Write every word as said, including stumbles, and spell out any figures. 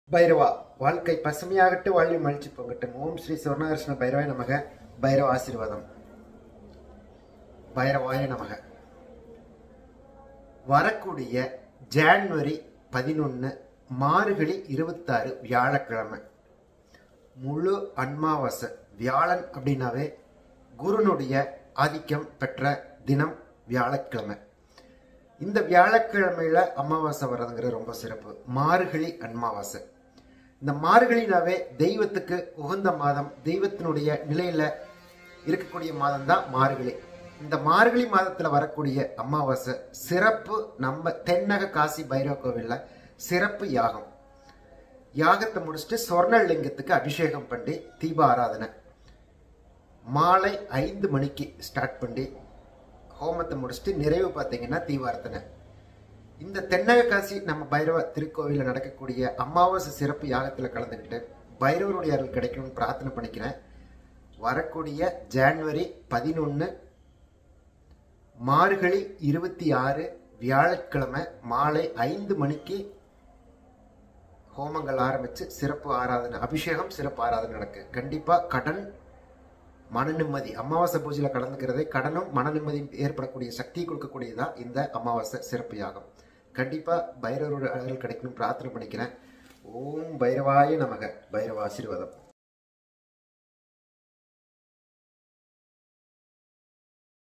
பைரவா வாழ்க்கை பசுமையாகட்டு வாழ்வி மகிழ்ச்சி பொங்கட்டும். ஓம் ஸ்ரீ சுவர்ணகிருஷ்ண பைரவாய நமக. பைரவ ஆசீர்வாதம். பைரவாய நமக. வரக்கூடிய ஜான்வரி பதினொன்று மார்கழி இருபத்தாறு வியாழக்கிழமை முழு அன்மாவாசை. வியாழன் அப்படின்னாவே குருனுடைய ஆதிக்கம் பெற்ற தினம் வியாழக்கிழமை. இந்த வியாழக்கிழமையில அமாவாசை வர்றதுங்கிறது ரொம்ப சிறப்பு. மார்கழி அன்மாவாசை. இந்த மார்கழினாவே தெய்வத்துக்கு உகந்த மாதம், தெய்வத்தினுடைய நிலையில இருக்கக்கூடிய மாதம் தான் மார்கழி. இந்த மார்கழி மாதத்துல வரக்கூடிய அமாவாசை சிறப்பு. நம்ம தென்னக காசி பைரவ கோவில்ல சிறப்பு யாகம். யாகத்தை முடிச்சுட்டு சொர்ணலிங்கத்துக்கு அபிஷேகம் பண்ணி தீப ஆராதனை மாலை ஐந்து மணிக்கு ஸ்டார்ட் பண்ணி ஹோமத்தை முடிச்சுட்டு நிறைவு பார்த்தீங்கன்னா தீபார்த்தனை. இந்த தென்னக காசி நம்ம பைரவ திருக்கோவிலில் நடக்கக்கூடிய அமாவாசை சிறப்பு யாகத்தில் கலந்துக்கிட்டு பைரவருடைய அருள் கிடைக்கணும்னு பிரார்த்தனை பண்ணிக்கிறேன். வரக்கூடிய ஜான்வரி பதினொன்று மார்கழி இருபத்தி ஆறு வியாழக்கிழமை மாலை ஐந்து மணிக்கு ஹோமங்கள் ஆரம்பிச்சு சிறப்பு ஆராதனை, அபிஷேகம், சிறப்பு ஆராதனை நடக்கு. கண்டிப்பா கடன் மன நிம்மதி, அமாவாசை பூஜையில கலந்துக்கிறதே கடனும் மன நிம்மதியும் ஏற்படக்கூடிய சக்தியை கொடுக்கக்கூடியதான் இந்த அமாவாசை சிறப்பு யாகம். கண்டிப்பா பைரவரோட அருள் கிடைக்கணும் பிரார்த்தனை பண்ணிக்கிறேன். ஓம் பைரவாய நமக. பைரவ ஆசீர்வாதம்.